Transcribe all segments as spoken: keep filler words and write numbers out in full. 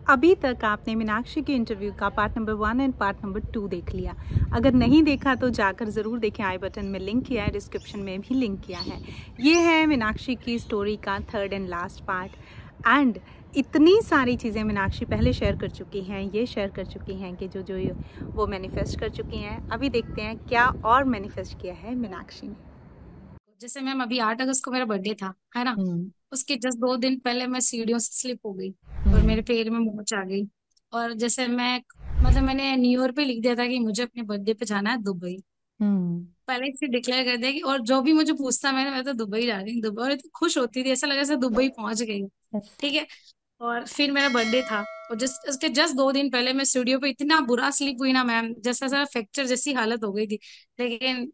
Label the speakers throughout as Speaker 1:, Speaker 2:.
Speaker 1: अभी तक आपने मीनाक्षी के इंटरव्यू का part number one and part number two देख लिया। अगर नहीं देखा तो जाकर ज़रूर देखें, आई बटन में लिंक किया है, डिस्क्रिप्शन में भी लिंक किया है। ये है मीनाक्षी की स्टोरी का third and last part. And इतनी सारी चीज़ें मीनाक्षी पहले शेयर कर चुकी हैं, ये शेयर कर चुकी हैं कि जो जो वो मैनिफेस्ट कर चुकी हैं। अभी देखते हैं क्या और मैनिफेस्ट किया है मीनाक्षी ने।
Speaker 2: जैसे मैम अभी आठ अगस्त को मेरा बर्थडे था, है ना।
Speaker 1: हम्म।
Speaker 2: उसके जस्ट दो दिन पहले मैं सीढ़ियों से स्लिप हो गई और
Speaker 1: हम्म।
Speaker 2: मेरे पैर में मोच आ गई। और जैसे मैं मतलब मैंने न्यू ईयर पे लिख दिया था कि मुझे अपने बर्थडे पे जाना है दुबई।
Speaker 1: हम्म।
Speaker 2: पहले से डिक्लेयर कर दिया कि, और जो भी मुझे पूछता मैंने मैं तो दुबई जा रही हूँ दुबई, और इतनी खुश होती थी, ऐसा लगा जैसे दुबई पहुंच गई हूँ।
Speaker 1: यस।
Speaker 2: ठीक है। और फिर मेरा बर्थडे था, और जस्ट उसके जस्ट दो दिन पहले मैं स्टूडियो पे इतना बुरा स्लीप हुई ना मैम, जैसा जैसा फ्रैक्चर जैसी हालत हो गई थी। लेकिन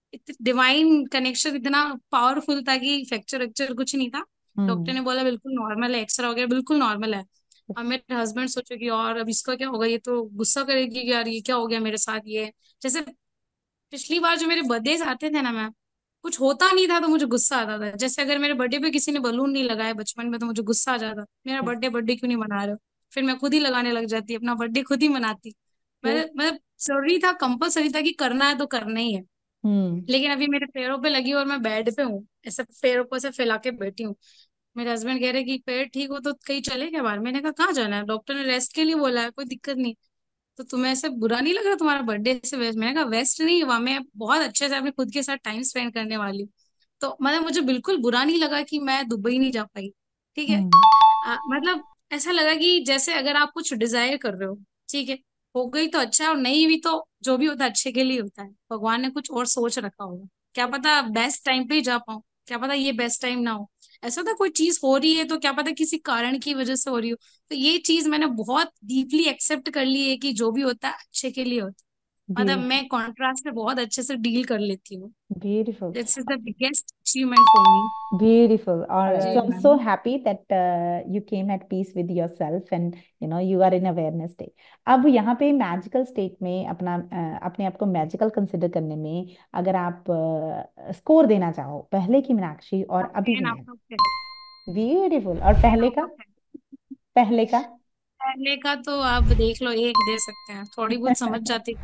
Speaker 2: डिवाइन कनेक्शन इतना पावरफुल था कि फ्रैक्चर वेक्चर कुछ नहीं था। डॉक्टर
Speaker 1: हम्म।
Speaker 2: ने बोला बिल्कुल नॉर्मल है, एक्सरा वगैरह बिल्कुल नॉर्मल है। अब मेरे हस्बैंड सोचे कि और अब इसका क्या होगा, ये तो गुस्सा करेगी कि यार ये क्या हो गया मेरे साथ। ये जैसे पिछली बार जो मेरे बर्थडे आते थे ना मैम, कुछ होता नहीं था तो मुझे गुस्सा आता था। जैसे अगर मेरे बर्थडे पे किसी ने बलून नहीं लगाया बचपन में तो मुझे गुस्सा आ जाता, मेरा
Speaker 1: यस।
Speaker 2: बर्थडे बर्थडे क्यों नहीं मना रहे हो। फिर मैं खुद ही लगाने लग जाती, अपना बर्थडे खुद ही मनाती। मैं
Speaker 1: यस।
Speaker 2: मतलब जरूरी था, कंपलसरी था कि करना है तो करना ही है।
Speaker 1: हम्म।
Speaker 2: लेकिन अभी मेरे पैरों पे लगी और मैं बेड पे हूँ, ऐसे पैरों को ऐसे फैला के बैठी हूँ। मेरे हस्बैंड कह रहे कि पैर ठीक हो तो कहीं चले क्या बाहर। मैंने कहा कहाँ जाना है, डॉक्टर ने रेस्ट के लिए बोला है, कोई दिक्कत नहीं। तो तुम्हें ऐसे बुरा नहीं लग रहा तुम्हारा बर्थडे से वेस्ट। मैंने कहा वेस्ट नहीं हुआ, मैं बहुत अच्छे से अपने खुद के साथ टाइम स्पेंड करने वाली हूँ। तो मतलब मुझे बिल्कुल बुरा नहीं लगा कि मैं दुबई नहीं जा पाई। ठीक है।
Speaker 1: हम्म।
Speaker 2: आ, मतलब ऐसा लगा कि जैसे अगर आप कुछ डिजायर कर रहे हो, ठीक है, हो गई तो अच्छा है, और नहीं भी तो जो भी होता है अच्छे के लिए होता है। भगवान ने कुछ और सोच रखा होगा, क्या पता बेस्ट टाइम पे ही जा पाऊँ, क्या पता ये बेस्ट टाइम ना हो। ऐसा था कोई चीज हो रही है तो क्या पता किसी कारण की वजह से हो रही हो। तो ये चीज मैंने बहुत डीपली एक्सेप्ट कर ली है कि जो भी होता है अच्छे के लिए होता है। मतलब
Speaker 1: ब्यूटिफुल।
Speaker 2: मैं कॉन्ट्रास्ट से बहुत अच्छे से डील कर लेती हूँ।
Speaker 1: Beautiful.
Speaker 2: This is the biggest achievement for me.
Speaker 1: Beautiful. All right.
Speaker 2: जी
Speaker 1: So I'm
Speaker 2: ma'am.
Speaker 1: so happy that uh, you came at peace with yourself and you know you are in awareness state. अब यहाँ पे magical state में अपना अ, अपने आप को magical consider करने में अगर आप स्कोर देना चाहो पहले की मीनाक्षी और अभी की
Speaker 2: ten out of
Speaker 1: Meenakshi.
Speaker 2: Ten.
Speaker 1: Beautiful. और
Speaker 2: टेन
Speaker 1: पहले
Speaker 2: आउट
Speaker 1: का?
Speaker 2: Of ten.
Speaker 1: पहले का?
Speaker 2: पहले का तो आप देख लो, एक दे सकते हैं, थोड़ी बहुत समझ जाती।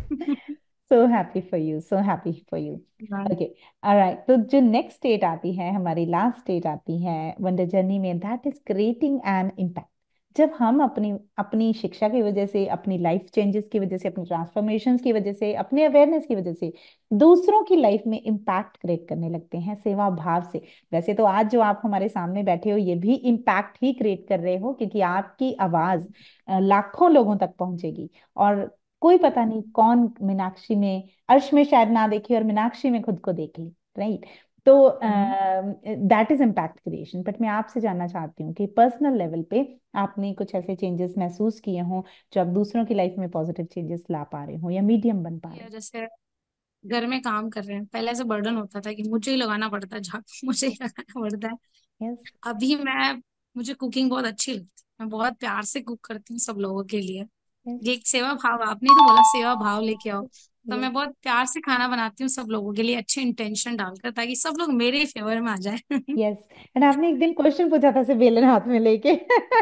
Speaker 1: So happy for you, so happy for you.
Speaker 2: Ma'am.
Speaker 1: Okay. Alright, तो जो नेक्स्ट स्टेट आती है, हमारी लास्ट स्टेट आती है वंडर जर्नी में, that is creating an impact. जब हम अपनी अपनी शिक्षा की वजह से, अपनी लाइफ चेंजेस की वजह से, अपनी ट्रांसफॉर्मेशंस की वजह से, अपने अवेयरनेस की वजह से दूसरों की लाइफ में इम्पैक्ट क्रिएट करने लगते हैं सेवा भाव से। वैसे तो आज जो आप हमारे सामने बैठे हो ये भी इम्पैक्ट ही क्रिएट कर रहे हो, क्योंकि आपकी आवाज अ, लाखों लोगों तक पहुंचेगी। और कोई पता नहीं कौन मीनाक्षी में, अर्श में शायद ना देखी और मीनाक्षी में खुद को देख ली। राइट। तो
Speaker 2: हम्म।
Speaker 1: That is impact creation. But मैं आपसे जानना चाहती हूँ कि पर्सनल लेवल पे आपने कुछ ऐसे चेंजेस महसूस किए हों जो आप दूसरों की लाइफ में पॉजिटिव चेंजेस ला पा रहे हो या मीडियम बन पा रहे
Speaker 2: या जैसे घर में काम कर रहे हैं, पहले ऐसे बर्डन होता था कि मुझे ही लगाना पड़ता है झाड़ू, मुझे ही लगाना पड़ता है।
Speaker 1: हो? यस।
Speaker 2: अभी मैं मुझे कुकिंग बहुत अच्छी लगती है, मैं बहुत प्यार से कुक करती हूँ सब लोगों के लिए।
Speaker 1: यस।
Speaker 2: ये एक सेवा भाव, आपने ही तो बोला सेवा भाव लेके आओ। तो
Speaker 1: यस।
Speaker 2: मैं बहुत प्यार से खाना बनाती हूँ सब लोगों के लिए, अच्छे इंटेंशन डालकर, ताकि सब लोग मेरे फेवर में आ जाए।
Speaker 1: यस। एंड आपने एक दिन क्वेश्चन पूछा था, से बेलन हाथ में लेके।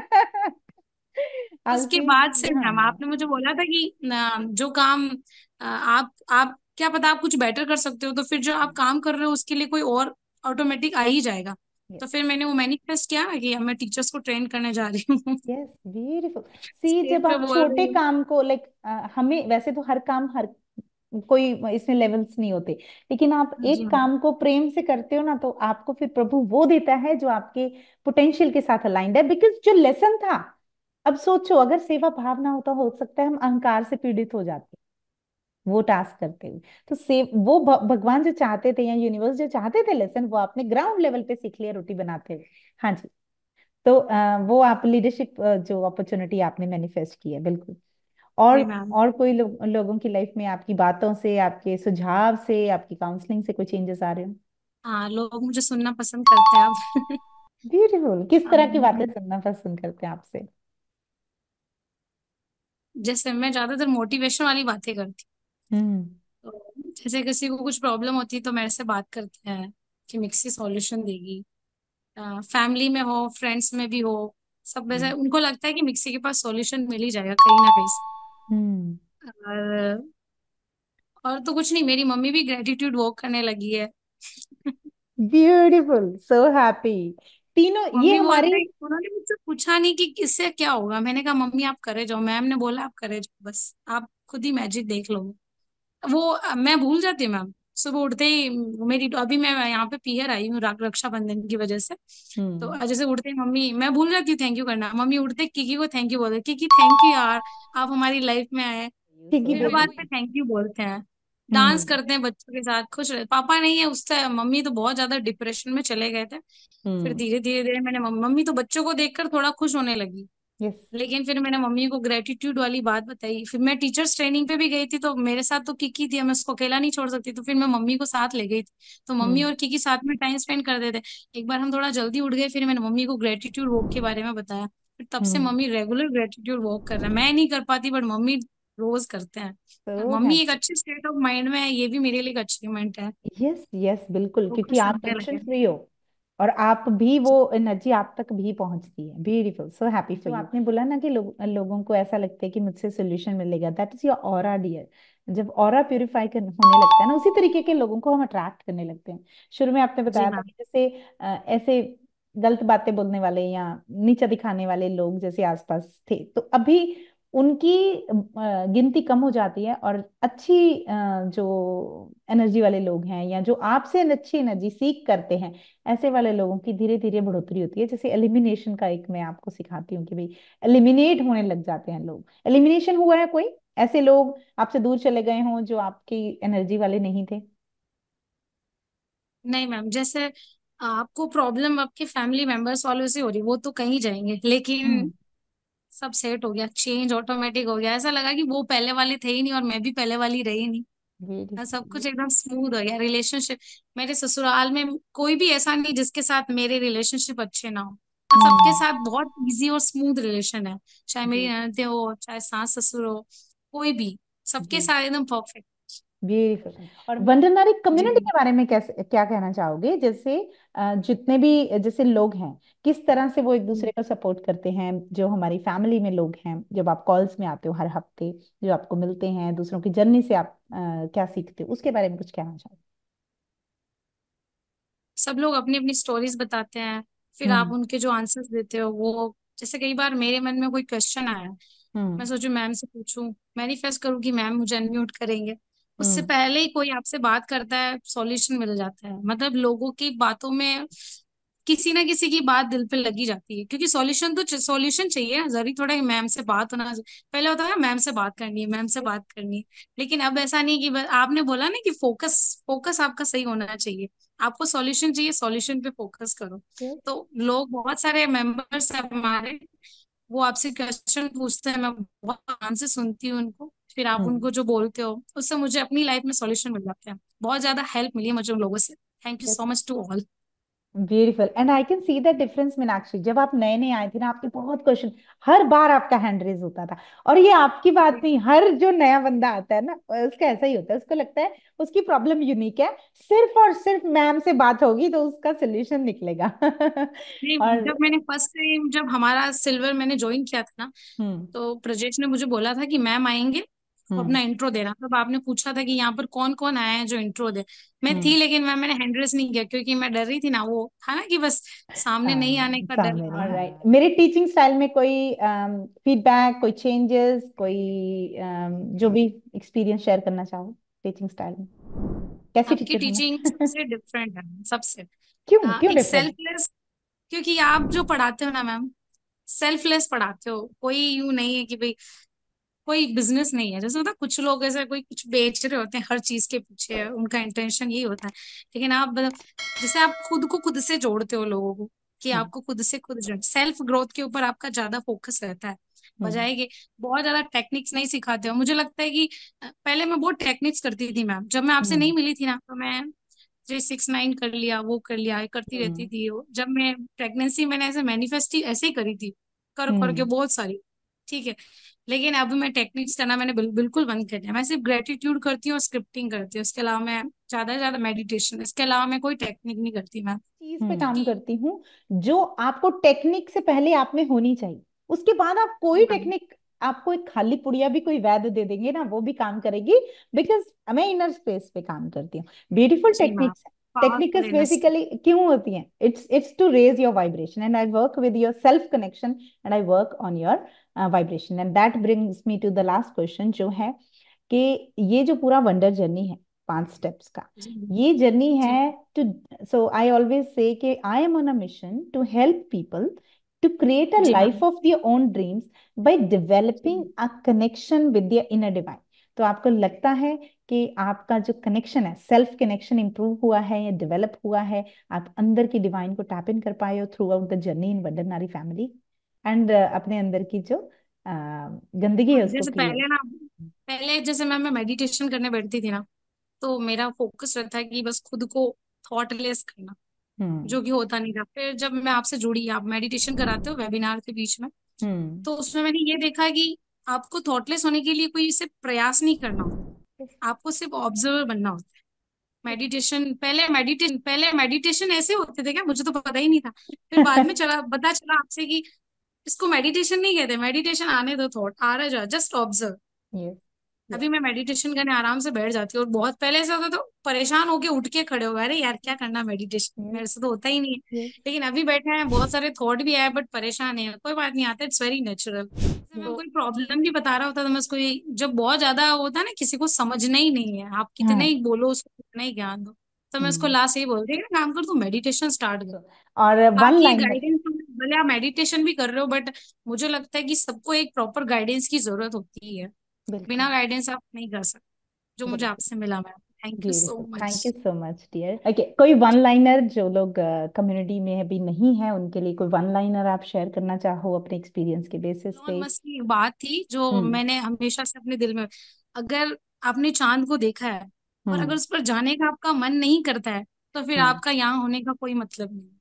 Speaker 2: उसके
Speaker 1: आपकी।
Speaker 2: बाद से मैम
Speaker 1: हाँ।
Speaker 2: आपने मुझे बोला था कि अ, जो काम अ, आप आप क्या पता आप कुछ बेटर कर सकते हो, तो फिर जो आप काम कर रहे हो उसके लिए कोई और ऑटोमेटिक आ ही जाएगा। तो फिर मैंने वो मैनिफेस्ट किया ना कि अब मैं टीचर्स को ट्रेन करने जा रही हूँ।
Speaker 1: यस। ब्यूटीफुल। सी,
Speaker 2: स्टेज
Speaker 1: जब
Speaker 2: पे
Speaker 1: आप
Speaker 2: बोल रही
Speaker 1: छोटे
Speaker 2: हूँ।
Speaker 1: काम को लाइक, हमें वैसे तो हर काम, हर कोई इसमें लेवल्स नहीं होते, लेकिन आप
Speaker 2: जी
Speaker 1: एक
Speaker 2: हाँ।
Speaker 1: काम को प्रेम से करते हो ना, तो आपको फिर प्रभु वो देता है जो आपके पोटेंशियल के साथ अलाइंड है, बिकॉज जो लेसन था। अब सोचो, अगर सेवा भाव ना होता, हो सकता है हम अहंकार से पीड़ित हो जाते वो टास्क करते हुए। तो से वो भ- भगवान जो चाहते थे या यूनिवर्स जो चाहते थे लेसन, वो आपने ग्राउंड लेवल पे सीख लिया रोटी बनाते हुए। हाँ जी। तो अ, वो आप लीडरशिप जो अपॉर्चुनिटी आपने मैनिफेस्ट की है, बिल्कुल। और
Speaker 2: जी मैम।
Speaker 1: और कोई लो, लोगों की लाइफ में आपकी बातों से, आपके सुझाव से, आपकी काउंसलिंग से कोई चेंजेस आ रहे हो?
Speaker 2: हाँ, लोग मुझे सुनना पसंद करते हैं अब।
Speaker 1: ब्यूटीफुल। किस तरह की बातें
Speaker 2: अब
Speaker 1: सुनना पसंद करते हैं आपसे?
Speaker 2: जैसे मैं ज्यादातर मोटिवेशन वाली बातें करती
Speaker 1: हम्म।
Speaker 2: हूँ, तो जैसे किसी को कुछ प्रॉब्लम होती है तो मेरे से बात करते हैं कि मिक्सी सॉल्यूशन देगी। फैमिली में हो, फ्रेंड्स में भी हो, सब वैसे
Speaker 1: हम्म।
Speaker 2: उनको लगता है कि मिक्सी के पास सॉल्यूशन मिल ही जाएगा कहीं ना कहीं से।
Speaker 1: हम्म।
Speaker 2: और और तो कुछ नहीं, मेरी मम्मी भी ग्रेटिट्यूड वॉक करने लगी है।
Speaker 1: Beautiful, so happy. तीनों ये
Speaker 2: मम्मी
Speaker 1: हमारी।
Speaker 2: बोलते हैं, उन्होंने मुझसे पूछा नहीं कि इससे क्या होगा, मैंने कहा मम्मी आप करे जाओ, मैम ने बोला आप करे जाओ, बस आप खुद ही मैजिक देख लो। वो अ, मैं भूल जाती हूँ मैम, सुबह उठते ही मेरी, अभी मैं यहाँ पे पीहर आई हूँ रा- रक्षाबंधन की वजह से।
Speaker 1: हम्म।
Speaker 2: तो जैसे उठते ही मम्मी, मैं भूल जाती हूँ थैंक यू करना, मम्मी उठते किकी को थैंक यू बोलते, किकी थैंक यू यार, आप हमारी लाइफ में आए।
Speaker 1: क्योंकि
Speaker 2: हर
Speaker 1: बेबी।
Speaker 2: बात पे थैंक यू बोलते हैं। डांस
Speaker 1: हम्म।
Speaker 2: करते हैं बच्चों के साथ, खुश रहे। पापा नहीं है उससे, मम्मी तो बहुत ज्यादा डिप्रेशन में चले गए थे। फिर
Speaker 1: हम्म।
Speaker 2: धीरे धीरे धीरे मैंने मम- मम्मी तो बच्चों को देखकर थोड़ा खुश होने लगी।
Speaker 1: यस।
Speaker 2: लेकिन फिर मैंने मम्मी को ग्रेटिट्यूड वाली बात बताई, फिर मैं टीचर्स ट्रेनिंग पे भी गई थी, तो मेरे साथ तो किकी थी, मैं उसको अकेला नहीं छोड़ सकती, तो फिर मैं मम्मी को साथ ले गई थी। तो मम्मी
Speaker 1: हम्म।
Speaker 2: और किकी साथ में टाइम स्पेंड करते थे। एक बार हम थोड़ा जल्दी उठ गए, फिर मैंने मम्मी को ग्रेटिट्यूड वॉक के बारे में बताया। फिर तब से
Speaker 1: हम्म।
Speaker 2: मम्मी रेगुलर ग्रेटिट्यूड वॉक कर रहे हैं, मैं नहीं कर पाती बट मम्मी रोज करते हैं।
Speaker 1: सो
Speaker 2: मम्मी एक
Speaker 1: हैप्पी।
Speaker 2: अच्छे स्टेट ऑफ माइंड में है, ये भी मेरे लिए एक अचीवमेंट है।
Speaker 1: यस यस, बिल्कुल,
Speaker 2: वो
Speaker 1: क्योंकि
Speaker 2: खुश
Speaker 1: आप
Speaker 2: रहने
Speaker 1: टेंशन
Speaker 2: लगे।
Speaker 1: फ्री हो और आप भी, वो एनर्जी आप तक भी पहुंचती है। Beautiful, so happy for you. आपने बोला ना कि लोग लोगों को ऐसा लगता है कि मुझसे सोल्यूशन मिलेगा, that is your aura dear. जब ऑरा प्यूरिफाई कर होने लगता है ना, उसी तरीके के लोगों को हम अट्रैक्ट करने लगते हैं। शुरू में आपने
Speaker 2: जी
Speaker 1: बताया था
Speaker 2: मैम।
Speaker 1: कि जैसे अ, ऐसे गलत बातें बोलने वाले या नीचा दिखाने वाले लोग जैसे आसपास थे, तो अभी उनकी अ, गिनती कम हो जाती है, और अच्छी अ, जो एनर्जी वाले लोग हैं या जो आपसे अच्छी एनर्जी सीख करते हैं, ऐसे वाले लोगों की धीरे धीरे बढ़ोतरी होती है। जैसे एलिमिनेशन का एक मैं आपको सिखाती हूँ कि भाई, एलिमिनेट होने लग जाते हैं लोग। एलिमिनेशन हुआ है कोई, ऐसे लोग आपसे दूर चले गए हों जो आपकी एनर्जी वाले नहीं थे?
Speaker 2: नहीं मैम, जैसे आपको प्रॉब्लम आपके फैमिली मेंबर्स वालों से हो रही, वो तो कहीं जाएंगे, लेकिन
Speaker 1: हम्म।
Speaker 2: सब सेट हो गया, चेंज ऑटोमेटिक हो गया, ऐसा लगा कि वो पहले वाले थे ही नहीं और मैं भी पहले वाली रही नहीं। हाँ, सब
Speaker 1: ब्यूटीफुल।
Speaker 2: कुछ एकदम स्मूथ हो गया रिलेशनशिप। मेरे ससुराल में कोई भी ऐसा नहीं जिसके साथ मेरे रिलेशनशिप अच्छे ना हो। हाँ, सबके
Speaker 1: हम्म।
Speaker 2: साथ बहुत इजी और स्मूथ रिलेशन है, चाहे मेरी ननद हो चाहे सास ससुर हो, कोई भी, सबके
Speaker 1: जी।
Speaker 2: साथ एकदम परफेक्ट।
Speaker 1: ब्यूटीफुल। और वंडरनारी
Speaker 2: जी
Speaker 1: कम्युनिटी के बारे में कैसे, क्या कहना चाहोगे? जैसे अ, जितने भी जैसे लोग हैं, किस तरह से वो एक दूसरे को सपोर्ट करते हैं? जो हमारी फैमिली में लोग हैं, जब आप कॉल्स में आते हो हर हफ्ते, जो आपको मिलते हैं, दूसरों की जर्नी से आप अ, क्या सीखते हो, उसके बारे में कुछ कहना चाहोगे?
Speaker 2: सब लोग अपनी अपनी स्टोरीज बताते हैं, फिर आप
Speaker 1: हम्म।
Speaker 2: उनके जो आंसर्स देते हो वो, जैसे कई बार मेरे मन में कोई क्वेश्चन आया,
Speaker 1: हम्म।
Speaker 2: मैं सोचू मैम से पूछूं, मैनिफेस्ट करूं कि मैम मुझे अनम्यूट करेंगे, उससे
Speaker 1: हम्म।
Speaker 2: पहले ही कोई आपसे बात करता है, सॉल्यूशन मिल जाता है। मतलब लोगों की बातों में किसी ना किसी की बात दिल पे लगी जाती है, क्योंकि सॉल्यूशन तो सॉल्यूशन चाहिए, जरूरी थोड़ा कि मैम से बात होना। पहले होता था मैम से बात करनी है, मैम से बात करनी है, लेकिन अब ऐसा नहीं कि बस आपने बोला ना कि फोकस, फोकस आपका सही होना चाहिए। आपको सॉल्यूशन चाहिए, सॉल्यूशन पे फोकस करो।
Speaker 1: Yes.
Speaker 2: तो लोग, बहुत सारे मेंबर्स है हमारे, वो आपसे क्वेश्चन पूछते हैं, मैं बहुत ध्यान से सुनती हूँ उनको, फिर आप
Speaker 1: हम्म।
Speaker 2: उनको जो बोलते हो उससे मुझे अपनी लाइफ में सॉल्यूशन मिल जाते हैं। बहुत ज्यादा हेल्प मिली है मुझे उन लोगों से। Thank you so much to all.
Speaker 1: Beautiful, and I can see the difference. Meenakshi, जब आप नए नए आए थे ना, आपके बहुत क्वेश्चन, हर बार आपका हैंड रेज होता था। और ये आपकी बात नहीं, हर जो नया बंदा आता है ना, उसका ऐसा ही होता है। उसको लगता है उसकी प्रॉब्लम यूनिक है, सिर्फ और सिर्फ मैम से बात होगी तो उसका सोल्यूशन निकलेगा।
Speaker 2: नहीं,
Speaker 1: और
Speaker 2: जब मैंने फर्स्ट टाइम, जब हमारा सिल्वर मैंने ज्वाइन किया था ना,
Speaker 1: हम्म।
Speaker 2: तो प्रजेश ने मुझे बोला था कि मैम आएंगे, तो
Speaker 1: हम्म।
Speaker 2: अपना इंट्रो देना। तब आपने पूछा था कि यहाँ पर कौन कौन आया है जो इंट्रो दे। मैं
Speaker 1: हम्म।
Speaker 2: थी, लेकिन मैम मैंने हैंड रेस नहीं किया क्योंकि मैं डर रही थी ना, वो था ना कि बस सामने नहीं आने
Speaker 1: हाँ,
Speaker 2: का डर।
Speaker 1: सामने नहीं। ऑलराइट, मेरे टीचिंग स्टाइल में कोई फीडबैक, कोई चेंजेस, कोई um, जो भी एक्सपीरियंस शेयर करना चाहो टीचिंग स्टाइल में, कैसी
Speaker 2: आपकी
Speaker 1: टीचर हूँ
Speaker 2: टीचिंग
Speaker 1: मैं?
Speaker 2: सबसे डिफरेंट है, सबसे।
Speaker 1: क्यों
Speaker 2: आ,
Speaker 1: क्यों
Speaker 2: एक
Speaker 1: डिफरेंट?
Speaker 2: सेल्फलेस, क्योंकि आप जो पढ़ाते हो ना मैम, सेल्फलेस पढ़ाते हो। कोई यूं नहीं है कि भाई, कोई बिजनेस नहीं है। जैसे होता है कुछ लोग ऐसे कोई कुछ बेच रहे होते हैं हर चीज के पीछे, उनका इंटेंशन यही होता है। लेकिन आप मतलब, जैसे आप खुद को खुद से जोड़ते हो लोगों को, कि
Speaker 1: हम्म।
Speaker 2: आपको खुद से खुद जोड़, सेल्फ ग्रोथ के ऊपर आपका ज्यादा फोकस रहता है।
Speaker 1: हम्म।
Speaker 2: बजाय कि बहुत ज्यादा टेक्निक्स नहीं सिखाते हो। मुझे लगता है कि अ, पहले मैं बहुत टेक्निक्स करती थी मैम, जब मैं आपसे नहीं
Speaker 1: हम्म।
Speaker 2: मिली थी ना, तो मैं थ्री सिक्स नाइन कर लिया, वो कर लिया, ये करती रहती
Speaker 1: हम्म।
Speaker 2: थी। जब मैं प्रेगनेंसी, मैंने ऐसे मैनिफेस्ट ऐसे ही करी थी, कर करके
Speaker 1: हम्म।
Speaker 2: बहुत सारी, ठीक है। लेकिन अब मैं टेक्निक्स करना मैंने बिल, बिल्कुल बंद कर दिया। मैं सिर्फ ग्रेटिट्यूड करती हूँ और स्क्रिप्टिंग करती हूँ, इसके अलावा मैं ज्यादा से ज्यादा मेडिटेशन, इसके अलावा मैं कोई टेक्निक नहीं करती मैम।
Speaker 1: चीज पे काम
Speaker 2: क्योंकि
Speaker 1: करती हूँ जो आपको टेक्निक से पहले आप में होनी चाहिए, उसके बाद आप
Speaker 2: जी
Speaker 1: कोई
Speaker 2: मैम।
Speaker 1: टेक्निक, आपको एक खाली पुड़िया भी कोई वैद्य दे देंगे ना, वो भी काम करेगी, बिकॉज मैं इनर स्पेस पे काम करती हूँ। ब्यूटीफुल
Speaker 2: जी ma'am.
Speaker 1: Techniques.
Speaker 2: Powerful
Speaker 1: techniques
Speaker 2: industry.
Speaker 1: Basically क्यों होती हैं? It's it's to raise your vibration and I work with your self connection and I work on your vibration and that brings me to the last question, जो है कि ये जो पूरा wonder journey है पांच स्टेप्स का,
Speaker 2: जी मैम।
Speaker 1: ये जर्नी
Speaker 2: जी
Speaker 1: है to, so I always say कि I am on a mission to help people to create a
Speaker 2: जी
Speaker 1: life
Speaker 2: ma'am.
Speaker 1: Of their own dreams by
Speaker 2: जी
Speaker 1: developing a connection with their inner divine. तो आपको लगता है कि आपका जो कनेक्शन है, सेल्फ कनेक्शन इंप्रूव हुआ है या डेवलप हुआ है, आप अंदर की डिवाइन को टैप इन कर पाए हो throughout the journey in wonder Nari family, and अपने अंदर की जो अ, गंदगी है
Speaker 2: हाँ,
Speaker 1: उसको
Speaker 2: जैसे
Speaker 1: क्लियर।
Speaker 2: पहले ना, पहले जैसे मैम मैं मेडिटेशन करने बैठती थी ना, तो मेरा फोकस रहता है कि बस खुद को थॉटलेस करना,
Speaker 1: हम्म।
Speaker 2: जो कि होता नहीं था। फिर जब मैं आपसे जुड़ी, आप मेडिटेशन कराते हो वेबिनार के बीच में,
Speaker 1: हम्म।
Speaker 2: तो उसमें मैंने ये देखा कि आपको थॉटलेस होने के लिए कोई सिर्फ प्रयास नहीं करना होता, आपको सिर्फ ऑब्जर्वर बनना होता है। मेडिटेशन पहले मेडिटेशन पहले मेडिटेशन ऐसे होते थे क्या, मुझे तो पता ही नहीं था। फिर बाद में चला पता चला आपसे कि इसको मेडिटेशन नहीं कहते, मेडिटेशन आने दो, थॉट आ रहा जा, जस्ट ऑब्जर्व।
Speaker 1: यस।
Speaker 2: अभी मैं मेडिटेशन करने आराम से बैठ जाती हूँ, और बहुत पहले से होता तो परेशान होके उठ के खड़े हो गए, अरे यार क्या करना मेडिटेशन,
Speaker 1: यस।
Speaker 2: मेरे से तो होता ही नहीं है।
Speaker 1: यस।
Speaker 2: लेकिन अभी बैठे हैं, बहुत सारे थॉट भी आए, बट परेशान है, कोई बात नहीं, आता, इट्स वेरी नेचुरल। जैसे मैं
Speaker 1: यस।
Speaker 2: कोई प्रॉब्लम भी बता रहा होता तो मैं उसको यही- जब बहुत ज्यादा होता है ना, किसी को समझना ही नहीं है, आप कितने
Speaker 1: हाँ।
Speaker 2: ही बोलो उसको, कितना ही ज्ञान दो, तो मैं उसको
Speaker 1: हम्म।
Speaker 2: लास्ट यही बोलती हूँ, "एक काम कर, तू मेडिटेशन स्टार्ट कर।
Speaker 1: So, और वन
Speaker 2: बाकी
Speaker 1: लाइनर।
Speaker 2: गाइडेंस, भले आप मेडिटेशन भी कर रहे हो, बट मुझे लगता है कि सबको एक प्रॉपर गाइडेंस की जरूरत होती है। बिना
Speaker 1: बिल्कुल।
Speaker 2: गाइडेंस आप नहीं कर सकते, जो मुझे
Speaker 1: बिल्कुल।
Speaker 2: आपसे मिला ma'am. Thank you so
Speaker 1: beautiful, thank you
Speaker 2: much.
Speaker 1: So much dear. Okay, कोई वन लाइनर जो लोग कम्युनिटी में अभी नहीं है उनके लिए, कोई वन लाइनर आप शेयर करना चाहो अपने एक्सपीरियंस के बेसिस
Speaker 2: लॉन
Speaker 1: पे?
Speaker 2: मस्क की बात थी जो
Speaker 1: हम्म।
Speaker 2: मैंने हमेशा से अपने दिल में, अगर आपने चांद को देखा है और अगर
Speaker 1: हम्म।
Speaker 2: उस पर जाने का आपका मन नहीं करता है, तो फिर
Speaker 1: हम्म।
Speaker 2: आपका यहाँ होने का कोई मतलब नहीं।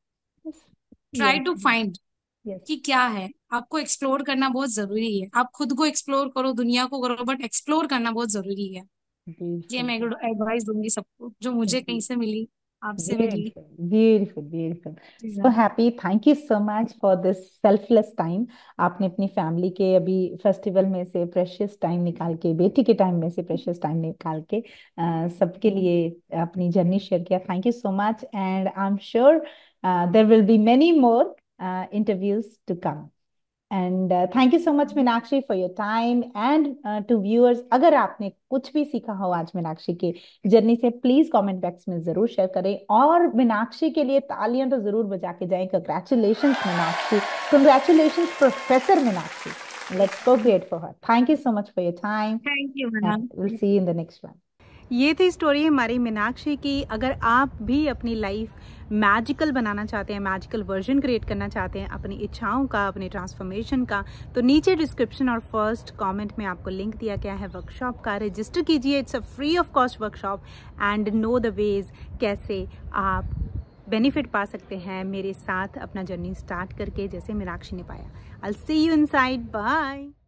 Speaker 2: Try
Speaker 1: yes.
Speaker 2: To find
Speaker 1: yes.
Speaker 2: कि क्या है, आपको एक्सप्लोर करना बहुत जरूरी है। आप खुद को एक्सप्लोर करो, दुनिया को करो, बट एक्सप्लोर करना बहुत जरूरी है। ये
Speaker 1: ब्यूटीफुल।
Speaker 2: मैं एडवाइस दूंगी सबको, जो मुझे कहीं से मिली, आपसे मिली।
Speaker 1: Beautiful, beautiful, beautiful.
Speaker 2: जी
Speaker 1: So
Speaker 2: ma'am.
Speaker 1: happy. Thank you so much for this selfless time. आपने अपनी फैमिली के अभी फेस्टिवल में से प्रेशियस टाइम निकाल के, बेटी के टाइम में से प्रेशियस टाइम निकाल के अ, सबके लिए अपनी जर्नी शेयर किया। Thank you so much and I am sure there will be many more interviews to come. And thank you so much Meenakshi for your time and to viewers, अगर आपने कुछ भी सीखा हो आज मीनाक्षी के जर्नी से, प्लीज कमेंट बॉक्स में जरूर शेयर करें और मीनाक्षी के लिए तालियां तो जरूर बजा के जाएं। Congratulations Meenakshi, congratulations professor Meenakshi. Let's go great for her. Thank you so much for your time
Speaker 2: thank you
Speaker 1: and
Speaker 2: ma'am.
Speaker 1: Will see you in the next one. ये थी स्टोरी हमारी मीनाक्षी की। अगर आप भी अपनी लाइफ मैजिकल बनाना चाहते हैं, मैजिकल वर्जन क्रिएट करना चाहते हैं अपनी इच्छाओं का, अपनी ट्रांसफॉर्मेशन का, तो नीचे डिस्क्रिप्शन और फर्स्ट कमेंट में आपको लिंक दिया गया है वर्कशॉप का। रजिस्टर कीजिए, it's a free of cost workshop and know the ways कैसे आप बेनिफिट पा सकते हैं मेरे साथ अपना जर्नी स्टार्ट करके, जैसे मीनाक्षी ने पाया। I will see you inside. Bye.